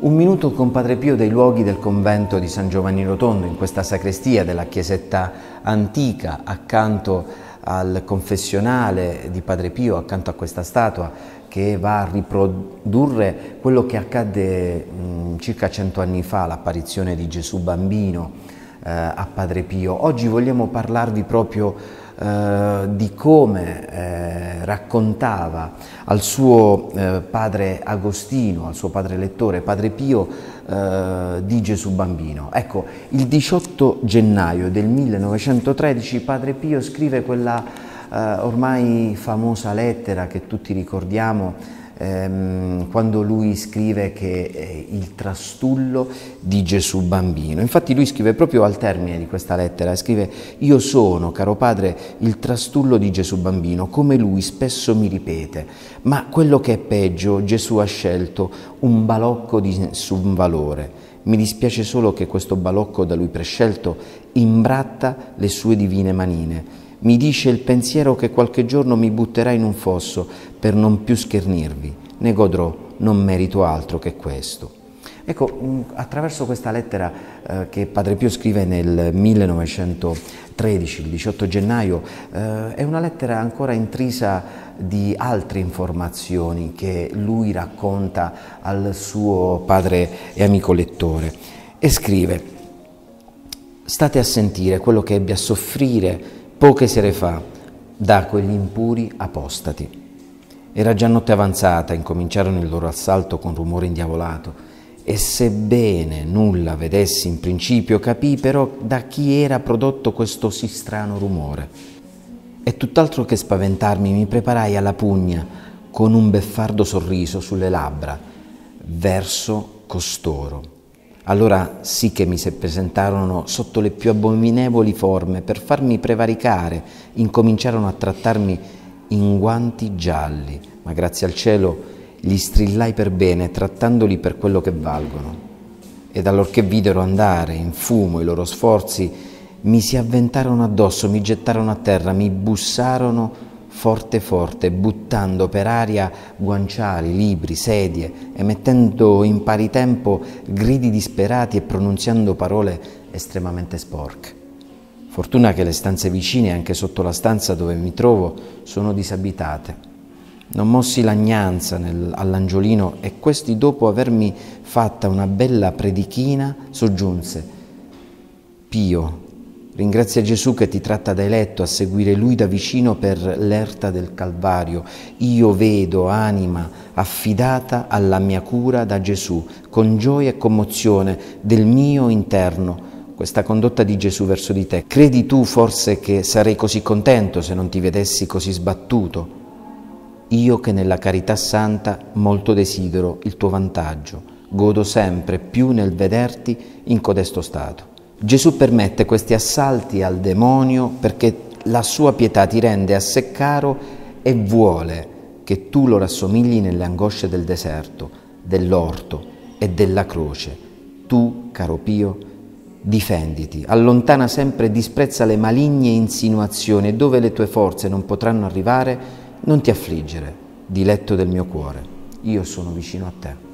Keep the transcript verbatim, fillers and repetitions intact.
Un minuto con Padre Pio dei luoghi del convento di San Giovanni Rotondo, in questa sacrestia della chiesetta antica, accanto al confessionale di Padre Pio, accanto a questa statua che va a riprodurre quello che accadde mh, circa cento anni fa, l'apparizione di Gesù bambino eh, a Padre Pio. Oggi vogliamo parlarvi proprio Uh, di come eh, raccontava al suo eh, padre Agostino, al suo padre lettore, Padre Pio, eh, di Gesù bambino. Ecco, il diciotto gennaio del millenovecentotredici Padre Pio scrive quella eh, ormai famosa lettera che tutti ricordiamo, ehm, quando lui scrive che è il trastullo di Gesù bambino. Infatti lui scrive proprio al termine di questa lettera, scrive: io sono, caro padre, il trastullo di Gesù bambino, come lui spesso mi ripete, ma quello che è peggio, Gesù ha scelto un balocco di nessun valore. Mi dispiace solo che questo balocco da lui prescelto imbratta le sue divine manine. Mi dice il pensiero che qualche giorno mi butterà in un fosso per non più schernirvi. Ne godrò, non merito altro che questo. Ecco, attraverso questa lettera eh, che Padre Pio scrive nel millenovecentotredici, il diciotto gennaio, eh, è una lettera ancora intrisa di altre informazioni che lui racconta al suo padre e amico lettore. E scrive: state a sentire quello che ebbi a soffrire poche sere fa da quegli impuri apostati. Era già notte avanzata, incominciarono il loro assalto con rumore indiavolato, e sebbene nulla vedessi in principio, capii però da chi era prodotto questo sì strano rumore. E tutt'altro che spaventarmi, mi preparai alla pugna con un beffardo sorriso sulle labbra verso costoro. Allora sì che mi si presentarono sotto le più abominevoli forme per farmi prevaricare, incominciarono a trattarmi in guanti gialli, ma grazie al cielo li strillai per bene, trattandoli per quello che valgono. Ed allorché videro andare in fumo i loro sforzi, mi si avventarono addosso, mi gettarono a terra, mi bussarono forte forte, buttando per aria guanciali, libri, sedie, emettendo in pari tempo gridi disperati e pronunziando parole estremamente sporche. Fortuna che le stanze vicine, anche sotto la stanza dove mi trovo, sono disabitate. Non mossi lagnanza nel, all'angiolino, e questi, dopo avermi fatta una bella predichina, soggiunse: Pio, ringrazia Gesù che ti tratta da eletto a seguire Lui da vicino per l'erta del Calvario. Io vedo anima affidata alla mia cura da Gesù, con gioia e commozione del mio interno, questa condotta di Gesù verso di te. Credi tu forse che sarei così contento se non ti vedessi così sbattuto? Io che nella carità santa molto desidero il tuo vantaggio, godo sempre più nel vederti in codesto stato. Gesù permette questi assalti al demonio perché la sua pietà ti rende a sé caro e vuole che tu lo rassomigli nelle angosce del deserto, dell'orto e della croce. Tu, caro Pio, difenditi, allontana sempre e disprezza le maligne insinuazioni, e dove le tue forze non potranno arrivare, non ti affliggere, diletto del mio cuore. Io sono vicino a te.